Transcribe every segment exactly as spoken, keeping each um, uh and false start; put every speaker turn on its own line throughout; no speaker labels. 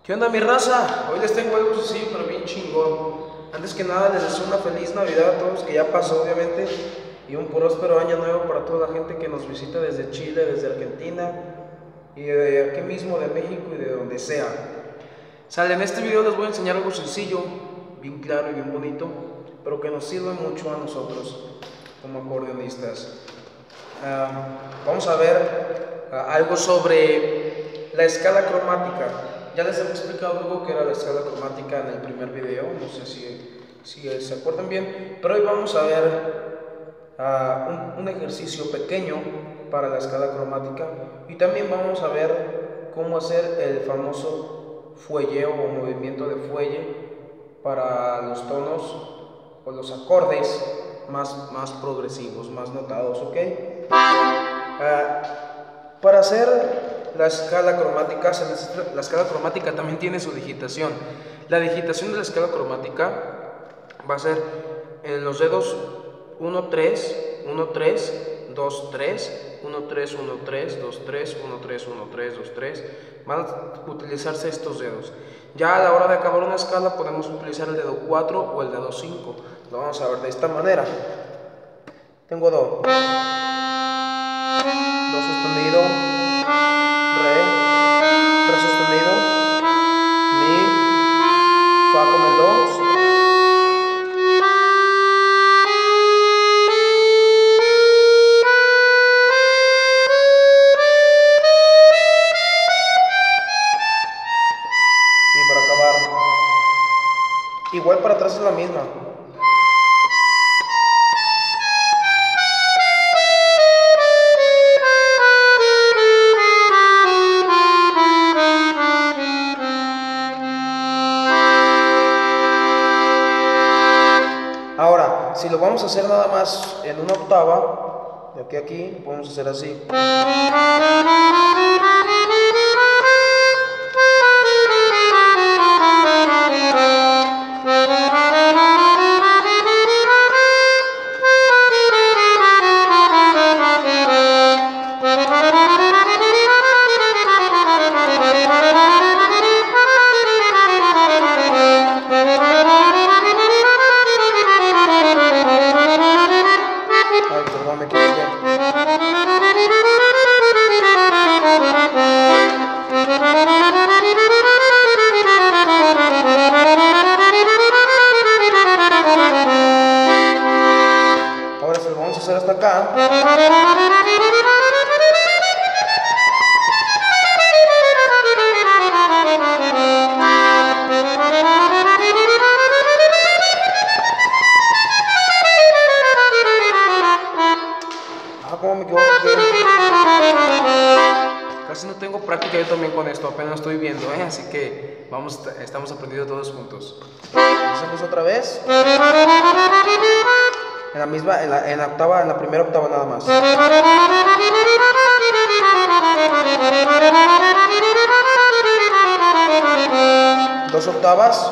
¿Qué onda, mi raza? Hoy les tengo algo así, pero bien chingón. Antes que nada les deseo una feliz Navidad a todos, que ya pasó obviamente, y un próspero año nuevo para toda la gente que nos visita desde Chile, desde Argentina, y de aquí mismo, de México y de donde sea. Sale, en este video les voy a enseñar algo sencillo, bien claro y bien bonito, pero que nos sirve mucho a nosotros como acordeonistas. Uh, vamos a ver uh, algo sobre la escala cromática. Ya les he explicado algo que era la escala cromática en el primer video, no sé si, si se acuerdan bien, pero hoy vamos a ver uh, un, un ejercicio pequeño para la escala cromática, y también vamos a ver cómo hacer el famoso fuelleo o movimiento de fuelle para los tonos o los acordes más, más progresivos, más notados, ¿ok? Uh, para hacer la escala cromática, se necesita, la escala cromática también tiene su digitación. La digitación de la escala cromática va a ser en los dedos uno, tres, uno, tres, dos, tres, uno, tres, uno, tres, dos, tres, uno, tres, uno, tres, dos, tres. Van a utilizarse estos dedos. Ya a la hora de acabar una escala podemos utilizar el dedo cuatro o el dedo cinco. Lo vamos a ver de esta manera. Tengo do, do sostenido, re, re sostenido, mi, fa con el do, y para acabar, igual para atrás es la misma. Ahora, si lo vamos a hacer nada más en una octava, de aquí a aquí, podemos hacer así. Ahora se lo vamos a hacer hasta acá. Ah, cómo me equivoco. Casi no tengo práctica yo también con esto, apenas estoy viendo, ¿eh? Así que vamos, estamos aprendiendo todos juntos. Hacemos otra vez. En la misma, en la, en la octava, en la primera octava nada más. Dos octavas.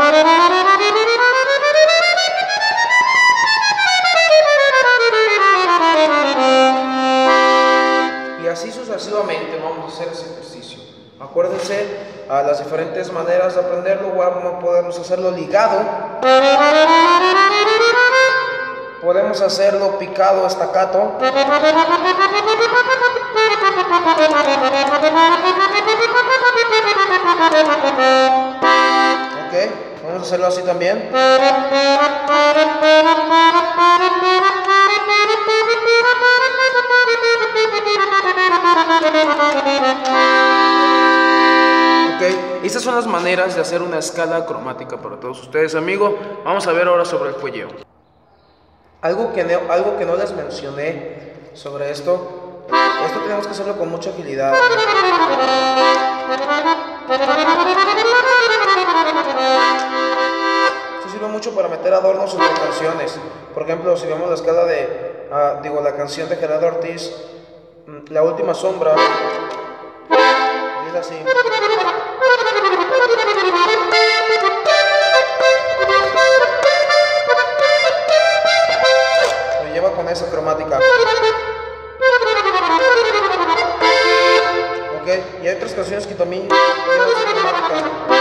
Y así sucesivamente vamos a hacer ese ejercicio. Acuérdense a las diferentes maneras de aprenderlo. Vamos, podemos hacerlo ligado. Podemos hacerlo picado, estacato. Ok, vamos a hacerlo así también. Ok, estas son las maneras de hacer una escala cromática para todos ustedes, amigos. Vamos a ver ahora sobre el fuelleo. Algo que, no, algo que no les mencioné sobre esto, esto tenemos que hacerlo con mucha agilidad. Esto sirve mucho para meter adornos sobre canciones. Por ejemplo, si vemos la escala de, uh, digo, la canción de Gerardo Ortiz, La Última Sombra, es así. Con esa cromática. Ok, y hay otras canciones que también llevan esa cromática.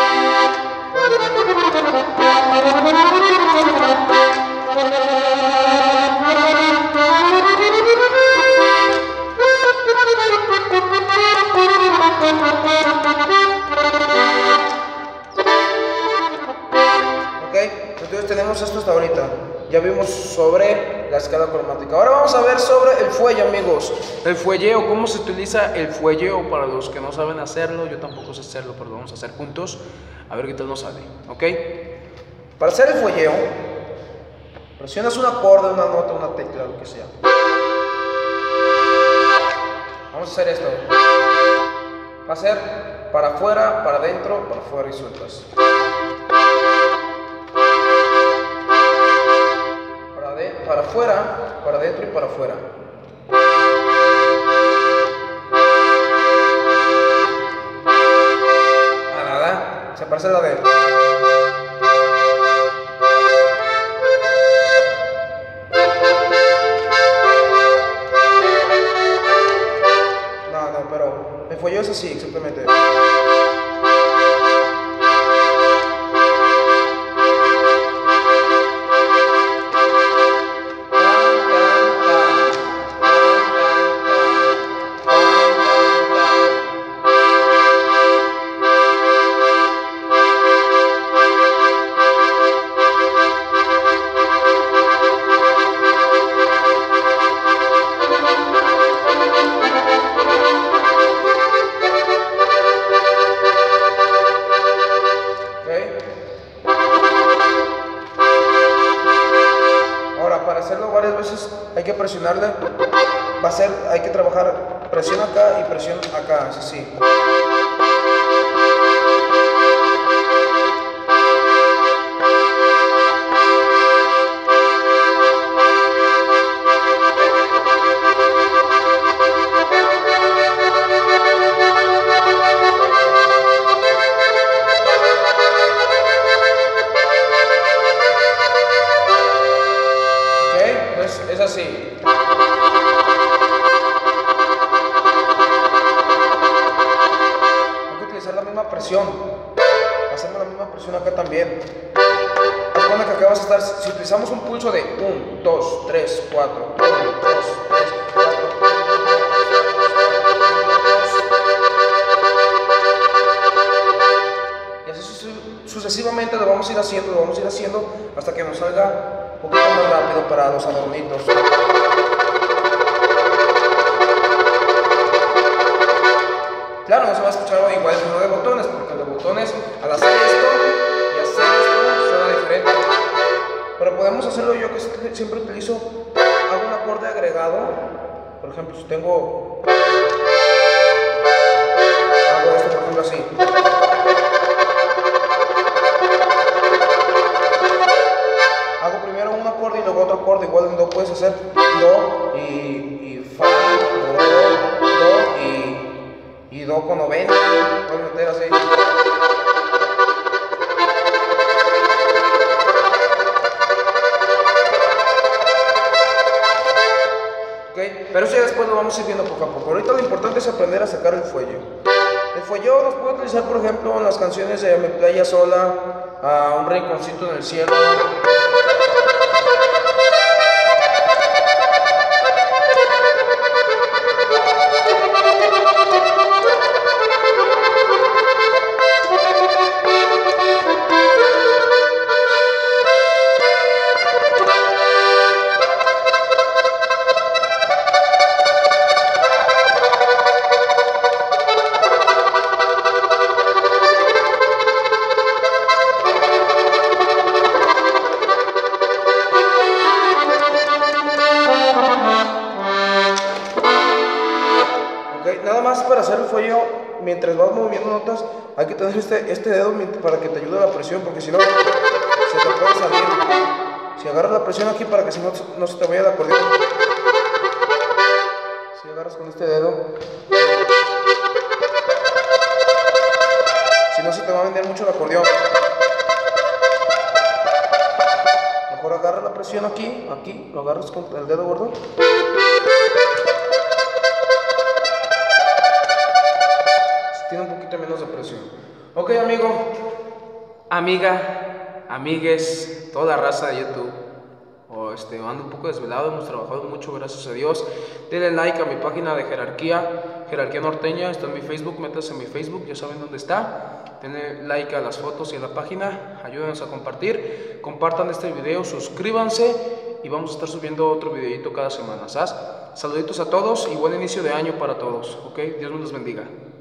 ya vimos sobre la escala cromática. Ahora vamos a ver sobre el fuelle, amigos. El fuelleo, cómo se utiliza el fuelleo para los que no saben hacerlo. Yo tampoco sé hacerlo, pero lo vamos a hacer juntos. A ver qué tal nos sale, ¿ok? Para hacer el fuelleo, presionas un acorde, una nota, una tecla, lo que sea. Vamos a hacer esto. Va a ser para afuera, para adentro, para afuera y sueltas. Para, de, para afuera, para adentro y para afuera. Ah, nada, se parece a la de... No, no, pero el fuelleo es así, exactamente. Hay que presionarle, va a ser, hay que trabajar presión acá y presión acá, así sí. Es así. Hay que utilizar la misma presión. Hacemos la misma presión acá también. Recuerda que acá vas a estar, si utilizamos un pulso de uno, dos, tres, cuatro, uno, dos, tres, cuatro, y así sucesivamente lo vamos a ir haciendo, lo vamos a ir haciendo hasta que nos salga un poquito más rápido para los adornitos. Claro, no se va a escuchar igual que uno de botones, porque el de botones al hacer esto y hacer esto suena diferente. Pero podemos hacerlo, yo que siempre utilizo, hago un acorde agregado. Por ejemplo, si tengo, hago esto por ejemplo así. Hago primero un acorde y luego otro acorde, igual en do puedes hacer do y, y fa, do, do y, y do con novena, puedes meter así. Okay, pero eso ya después lo vamos a ir viendo poco a poco. Ahorita lo importante es aprender a sacar el fuelle. El fuelle nos puede utilizar, por ejemplo, en las canciones de Mi Playa Sola, a Un Rinconcito en el Cielo. Nada más para hacer el fuelle, mientras vas moviendo notas, hay que tener este, este dedo para que te ayude a la presión, porque si no, se te puede salir. Si agarras la presión aquí para que si no, no se te vaya el acordeón. Si agarras con este dedo, si no se te va a vender mucho el acordeón. Mejor agarra la presión aquí, aquí, lo agarras con el dedo gordo. Tiene un poquito menos de presión. Ok, amigo, amiga, amigues, toda la raza de YouTube. o este, ando un poco desvelado, hemos trabajado mucho, gracias a Dios. Denle like a mi página de Jerarquía, Jerarquía Norteña, está en mi Facebook, métanse en mi Facebook, ya saben dónde está. Denle like a las fotos y a la página, ayúdenos a compartir, compartan este video, suscríbanse y vamos a estar subiendo otro videito cada semana, ¿sabes? Saluditos a todos y buen inicio de año para todos, ¿ok? Dios me los bendiga.